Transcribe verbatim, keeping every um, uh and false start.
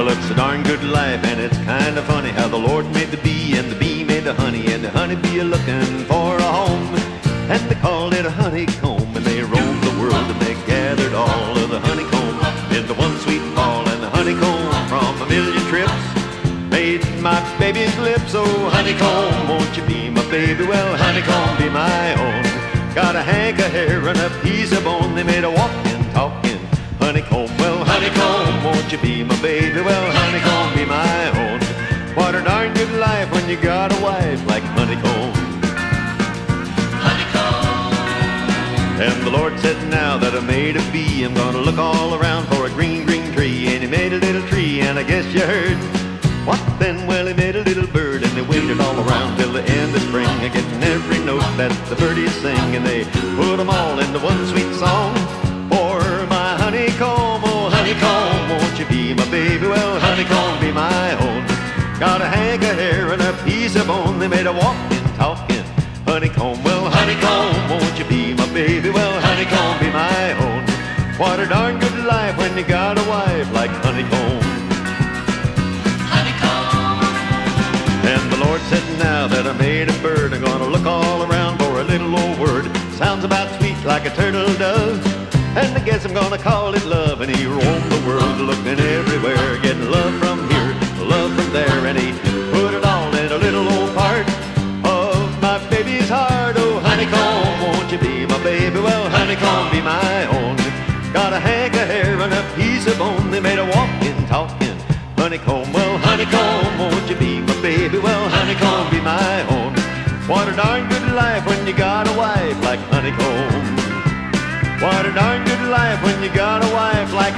Well, it's a darn good life, and it's kind of funny how the Lord made the bee, and the bee made the honey, and the honey bee a-looking for a home. And they called it a honeycomb, and they roamed the world, and they gathered all of the honeycomb into one sweet ball. And the honeycomb from a million trips made my baby's lips. Oh, honeycomb, won't you be my baby? Well, honeycomb, be my own. Got a hank of hair and a piece of bone. They made a walking, talking honeycomb. Well, honeycomb, won't you be my baby? Well, honeycomb, be my own. What a darn good life when you got a wife like honeycomb. Honeycomb. And the Lord said, now that I made a bee, I'm gonna look all around for a green, green tree. And he made a little tree, and I guess you heard. What then? Well, he made a little bird, and they waited all around till the end of spring, getting every note that the birdies sing, and they put them all into one sweet song. For my honeycomb, oh honeycomb, won't you be my baby? Well, honeycomb, be my own. Got a hank of hair and a piece of bone. They made a walking, talking honeycomb. Well, honeycomb, won't you be my baby? Well, honeycomb, be my own. What a darn good life when you got a wife like honeycomb. And the Lord said, now that I made a bird, I'm gonna look all around for a little old word. Sounds about sweet like a turtle does, and I guess I'm gonna call it love. And he roamed the world looking everywhere, getting love from here, love from there. And he put it all in a little old part of my baby's heart. Oh, honeycomb, won't you be my baby? Well, honeycomb, be my own. Got a hank of hair and a piece of bone. They made a walking, talking honeycomb. Well, honeycomb, won't you be my baby? Well, honeycomb, be my own. What a darn good life when you got a wife like honeycomb. What a darn good life when you got a wife like